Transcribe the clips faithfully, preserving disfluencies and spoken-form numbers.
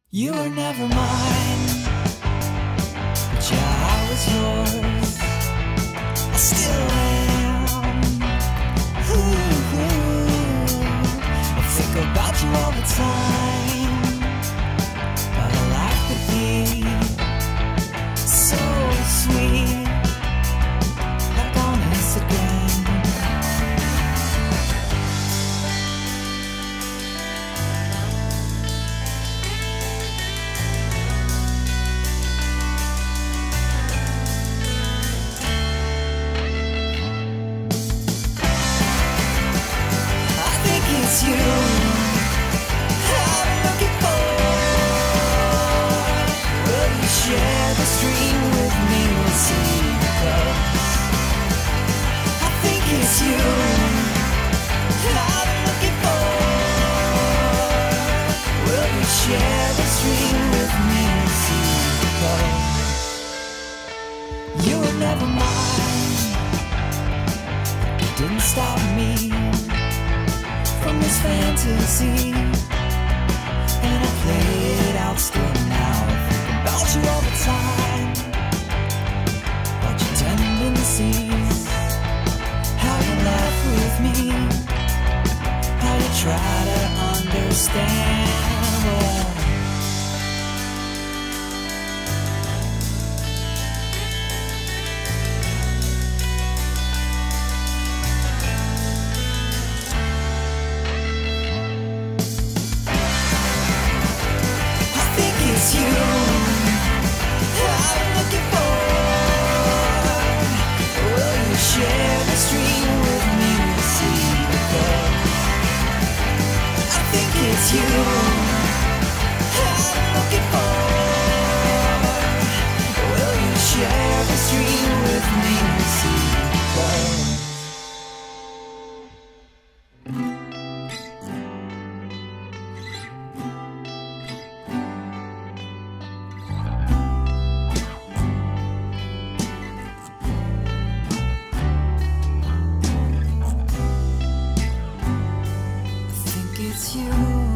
You were never mine, but yeah, I was yours. I still am. Ooh, ooh. I think about you all the time, but a life could be so sweet, like on Instagram. It's you I'm looking for. Will you share this dream with me? We'll see close. I think it's you I'm looking for. Will you share this dream with me? We'll see close. You were never mine. You didn't stop me from this fantasy, and I play it out still now. I think about you all the time, about your tendencies, how you laugh with me, how you try to understand. Well, it's you I'm looking for. Will you share this dream with me? We'll see close. I think it's you I'm looking for. Will you share this dream with me? We'll see close. It's you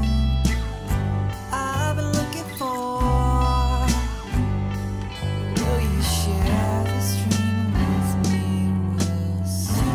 I've been looking for. Will you share this dream with me? We'll see.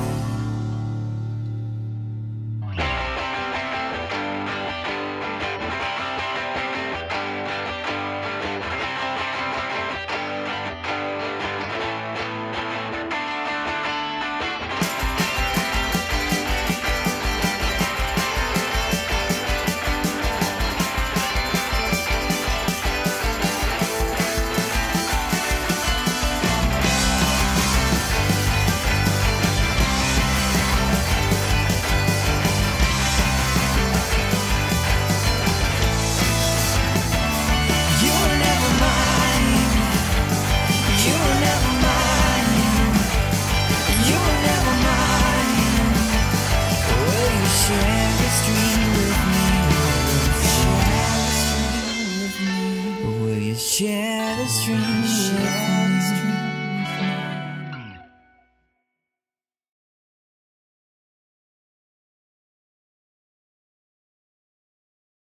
Share this dream with me. Will you share this dream with me?